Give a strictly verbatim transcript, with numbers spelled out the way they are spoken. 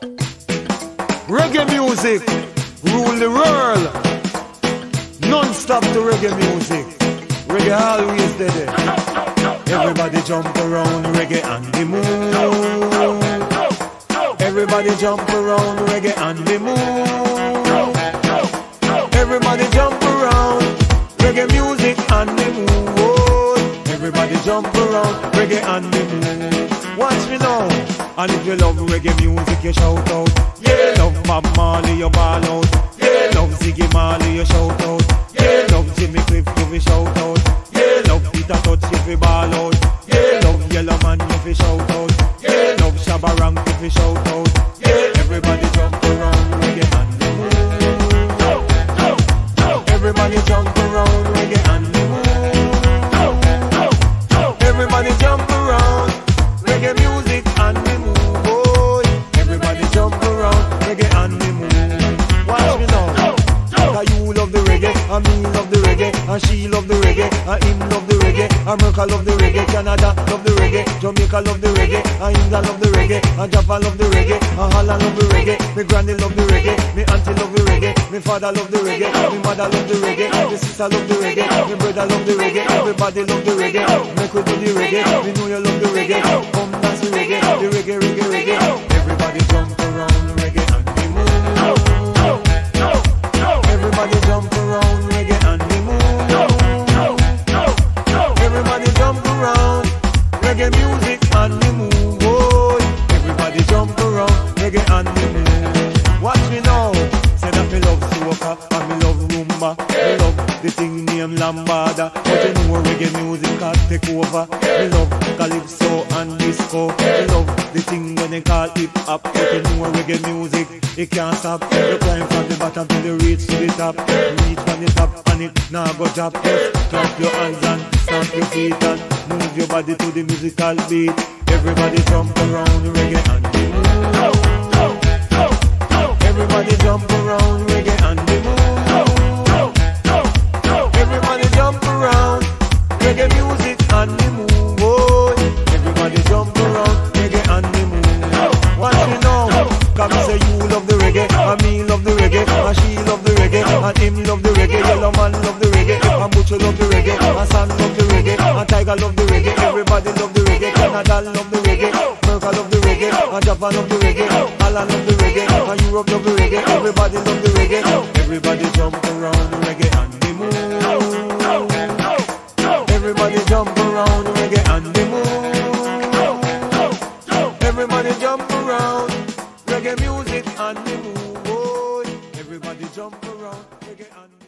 Reggae music rule the world. Non-stop to reggae music. Reggae always there. Everybody jump around reggae and the moon. Everybody jump around reggae and the moon. Everybody jump around reggae music and the moon. Everybody jump around reggae and the moon. Watch me now. And if you love reggae music, you shout out. Yeah. Love Bob Marley, you ball out. Yeah. Love Ziggy Marley, you shout out. Yeah. Love Jimmy Cliff, you fi shout out. Yeah. Love Peter Touch, you fi ball out. Yeah. Love Yellowman, you fi shout out. Yeah. Love Shabba Rank, you fi shout out. Yeah. Everybody jump around reggae and the moon. Everybody jump around reggae and the moon. Everybody jump around reggae music and the moon. Everybody jump around reggae and the moon. Watch me now. Cause you love the reggae, and me love the reggae, and she love the reggae, and him love the reggae, America love the reggae, Canada love the reggae, Jamaica love the reggae, and England love the reggae, and Japan love the reggae, and Holland love the reggae, me granny love the reggae, me auntie love the reggae, me father love the reggae, me mother love the reggae, me sister love the reggae, me brother love the reggae, everybody love the reggae, make we do the reggae, we know you love the reggae, come dance the reggae, the reggae, reggae, reggae, everybody jump around reggae and the moon. Everybody jump around reggae and the moon. Everybody jump around reggae music and the moon. Boy. Everybody jump around reggae and the moon. Watch me now. Say that me love soca and me love rumba. Me love the thing named lambada. But you know reggae music can take over. Me love calypso and disco. Me love the thing when they call hip hop. But you know reggae music, it can't stop. You climb from the bottom till you reach to the top. Reach from the top and it now go drop. Just clap your hands and stamp your feet and move your body to the musical beat. Everybody jump around reggae and the moon. Everybody jump around reggae and the moon. Everybody jump around reggae music and the moon. Boy. Everybody jump around reggae and the moon. Watch me now. Cause me say you love the reggae, and me love the reggae, and she love the reggae, and him love the reggae, Yellowman love the reggae, and Butcher love the reggae, and Sam love the reggae, and Tiger love the reggae, everybody love the reggae, Canada love the reggae, America love the reggae, and Japan love the reggae, Holland love the reggae, and Europe love the reggae, everybody love the reggae, everybody jump around the reggae and the moon. Everybody jump around the reggae and the moon. Everybody jump around reggae music and the moon. Everybody jump around reggae and